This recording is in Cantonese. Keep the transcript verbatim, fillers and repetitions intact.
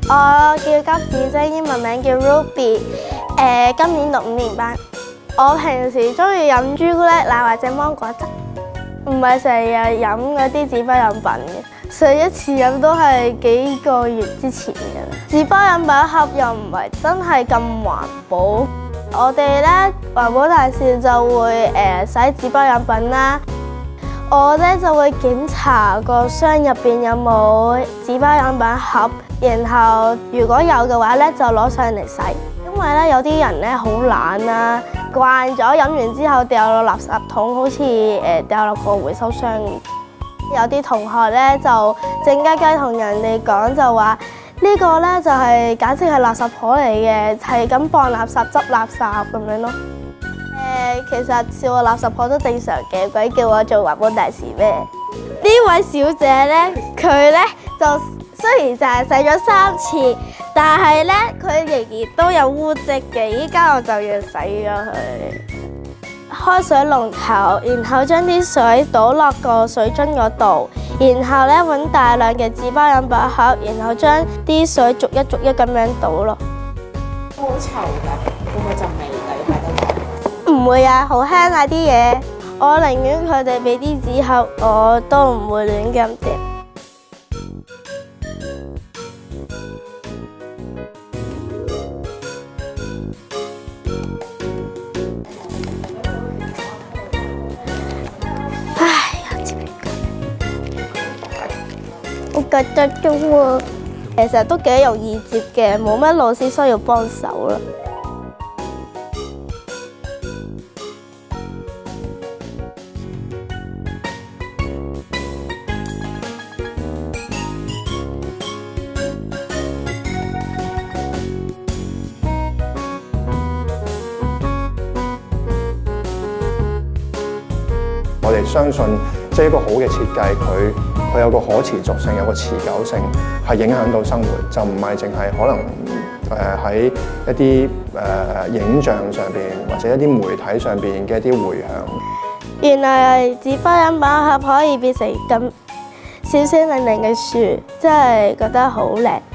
我叫金子晶，英文名叫 Ruby， 誒今年讀五年班。我平時中意飲朱古力奶或者芒果汁，唔係成日飲嗰啲紙包飲品嘅。上一次飲都係幾個月之前嘅。紙包飲品盒又唔係真係咁環保。我哋咧環保大使就會誒洗紙包飲品啦。我咧就會檢查個箱入邊有冇紙包飲品盒，然後如果有嘅話咧就攞上嚟洗。因為咧有啲人咧好懶啦，慣咗飲完之後掉落垃圾桶，好似誒掉落個回收箱。有啲同學咧就靜雞雞同人哋講就話呢個咧就係簡直係垃圾婆嚟嘅，係咁放垃圾執垃圾咁樣咯。誒，其實笑我垃圾婆都正常嘅，鬼叫我做環保大使咩？呢位小姐咧，佢咧就雖然就係洗咗三次，但係咧佢仍然都有污漬嘅。依家我就要洗咗佢。開水龍頭，然後將啲水倒落個水樽嗰度，然後咧揾大量嘅紙包飲品盒，然後將啲水逐一逐一咁樣倒落。 好臭㗎，會唔會陣味㗎？你睇得唔會啊，好香啊啲嘢。我寧願佢哋俾啲紙盒，我都唔會亂咁掉。我覺得中喎，其實都幾容易接嘅，冇乜老師需要幫手啦。 我哋相信，即係一個好嘅設計，佢佢有個可持續性，有個持久性，係影響到生活，就唔係淨係可能誒喺一啲誒影像上邊或者一啲媒體上邊嘅一啲迴響。 原來紙包飲品盒可以變成咁閃閃亮亮嘅樹，真係覺得好靚。